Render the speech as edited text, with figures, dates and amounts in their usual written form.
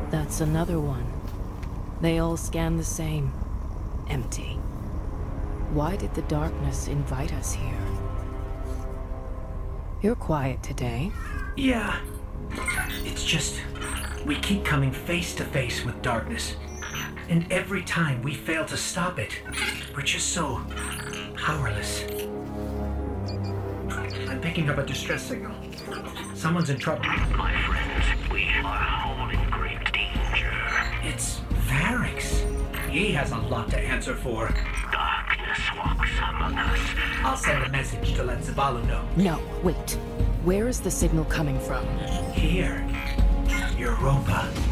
That's another one. They all scan the same. Empty. Why did the darkness invite us here? You're quiet today. Yeah. It's just, we keep coming face to face with darkness. And every time we fail to stop it, we're just so powerless. I'm picking up a distress signal. Someone's in trouble. My friends, we are all in great danger. It's Varix. He has a lot to answer for. Darkness walks among us. I'll send a message to let Zabalu know. No, wait. Where is the signal coming from? Here. Europa.